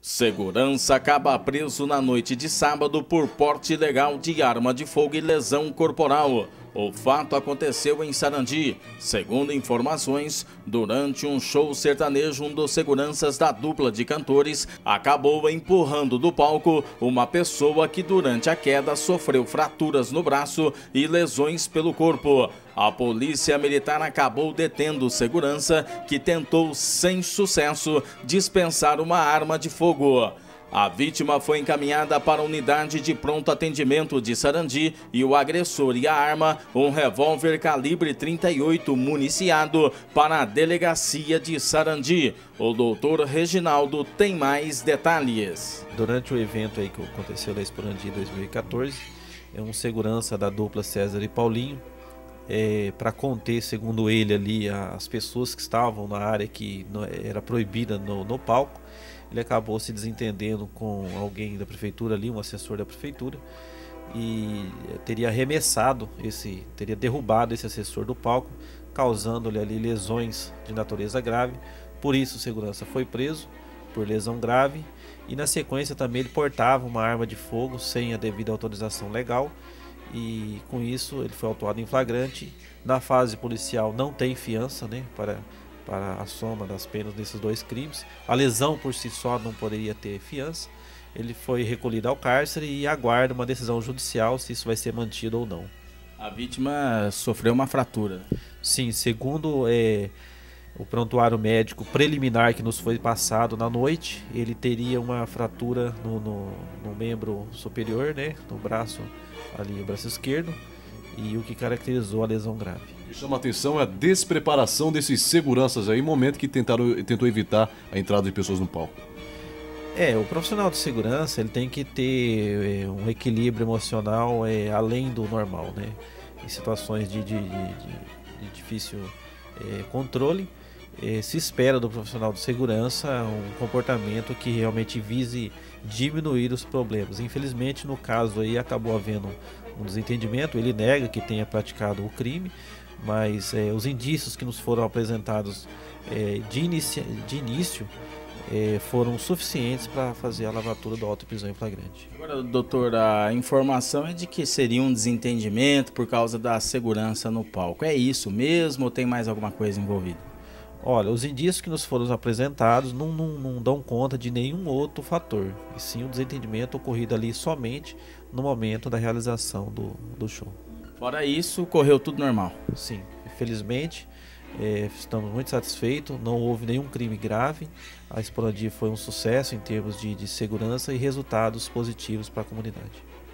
Segurança acaba preso na noite de sábado por porte ilegal de arma de fogo e lesão corporal. O fato aconteceu em Sarandi. Segundo informações, durante um show sertanejo, um dos seguranças da dupla de cantores acabou empurrando do palco uma pessoa que durante a queda sofreu fraturas no braço e lesões pelo corpo. A polícia militar acabou detendo o segurança, que tentou, sem sucesso, dispensar uma arma de fogo. A vítima foi encaminhada para a unidade de pronto atendimento de Sarandi e o agressor e a arma, um revólver calibre 38 municiado, para a delegacia de Sarandi. O doutor Reginaldo tem mais detalhes. Durante o evento aí que aconteceu na Sarandi 2014, um segurança da dupla César e Paulinho, para conter, segundo ele ali, as pessoas que estavam na área que era proibida no palco, ele acabou se desentendendo com alguém da prefeitura ali, um assessor da prefeitura, e teria teria derrubado esse assessor do palco, causando-lhe ali lesões de natureza grave. Por isso o segurança foi preso por lesão grave, e na sequência também ele portava uma arma de fogo sem a devida autorização legal, e com isso ele foi autuado em flagrante. Na fase policial não tem fiança, para a soma das penas desses dois crimes. A lesão por si só não poderia ter fiança. Ele foi recolhido ao cárcere e aguarda uma decisão judicial se isso vai ser mantido ou não. A vítima sofreu uma fratura. Sim, segundo o prontuário médico preliminar que nos foi passado na noite, ele teria uma fratura no membro superior, no braço ali, o braço esquerdo, e o que caracterizou a lesão grave. O que chama a atenção é a despreparação desses seguranças aí, momento que tentou evitar a entrada de pessoas no palco. O profissional de segurança, ele tem que ter um equilíbrio emocional além do normal, em situações de difícil controle. Se espera do profissional de segurança um comportamento que realmente vise diminuir os problemas. Infelizmente, no caso aí, acabou havendo um desentendimento. Ele nega que tenha praticado o crime, mas os indícios que nos foram apresentados de início foram suficientes para fazer a lavatura do auto de prisão em flagrante. Agora, doutor, a informação é de que seria um desentendimento por causa da segurança no palco. É isso mesmo ou tem mais alguma coisa envolvida? Olha, os indícios que nos foram apresentados não dão conta de nenhum outro fator, e sim o desentendimento ocorrido ali somente no momento da realização do show. Fora isso, correu tudo normal? Sim, infelizmente, estamos muito satisfeitos, não houve nenhum crime grave. A Sarandi foi um sucesso em termos de segurança e resultados positivos para a comunidade.